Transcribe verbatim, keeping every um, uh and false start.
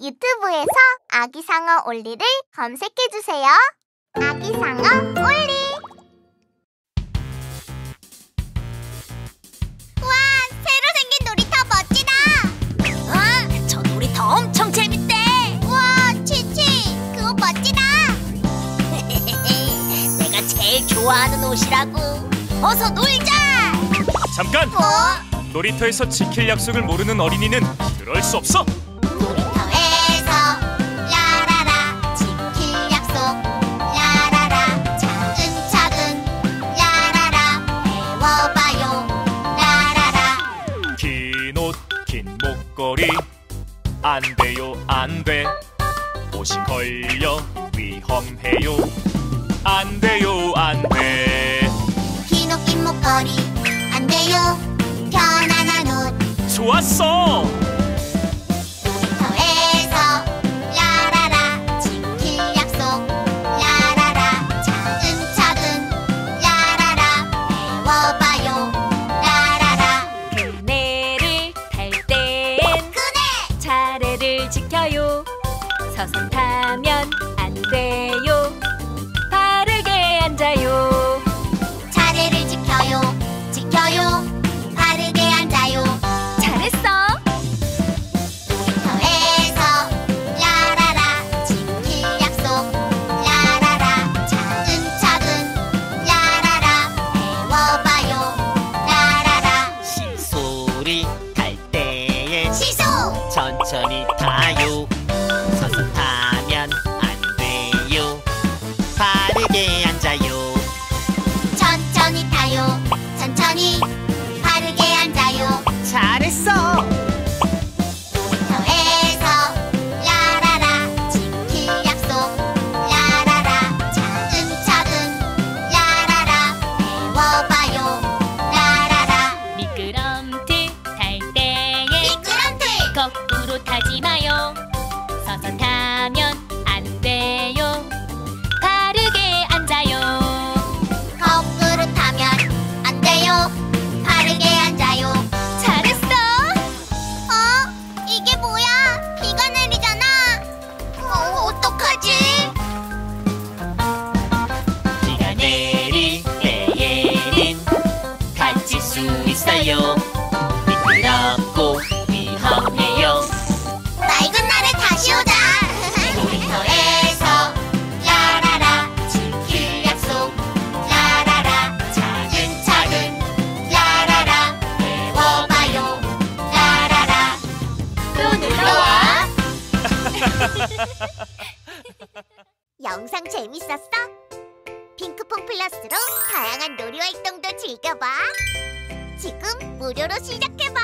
유튜브에서 아기상어 올리를 검색해주세요. 아기상어 올리! 와, 새로 생긴 놀이터 멋지다! 어? 저 놀이터 엄청 재밌대! 와, 치치, 그거 멋지다! 내가 제일 좋아하는 옷이라고! 어서 놀자! 잠깐! 뭐? 놀이터에서 지킬 약속을 모르는 어린이는 그럴 수 없어! 놀이터에서 라라라 지킬 약속 라라라 차근차근 라라라 배워봐요 라라라 긴 옷, 긴 목걸이 안 돼요, 안 돼. 옷이 걸려 위험해요. 안 돼요, 안 돼. 긴 옷 긴 목걸이 안 돼요 편안한 옷 좋았어! 놀이터에서 라라라 지킬 약속 라라라 차근차근 라라라 배워봐요 라라라 그네를 탈 땐 그네! 차례를 지켜요. 서서 타면 안 돼요. 바르게 앉아요. 차례를 지켜요 지켜요 바르게 앉아요 잘했어. 놀이터에서 라라라 지킬 약속 라라라 차근차근 라라라 배워봐요 라라라 시소리 탈 때엔 시소 천천히 타요. 서서 타면 안 돼요. 바르게 앉아요. 천천히 타요 천천히 바르게 앉아요 잘했어. 놀이터에서 라라라 지킬 약속 라라라 차근차근 라라라 배워봐요 라라라 미끄럼틀 탈 때엔 미끄럼틀 거꾸로 타지 마요. 서서 타면 안 돼요. 바르게 앉아요. 거꾸로 타면 안 돼요 바르게 앉아요 잘했어. 어? 이게 뭐야? 비가 내리잖아 어, 어떡하지? 비가 내릴 때에는 다칠 수 있어요. 미끄럽고 위험해요. 맑은 날에 다시 오자 놀이터에서 라라라 지킬 약속 라라라 차근차근 라라라 배워봐요 라라라 또 놀러와. 영상 재밌었어? 핑크퐁 플러스로 다양한 놀이 활동도 즐겨봐 지금 무료로 시작해봐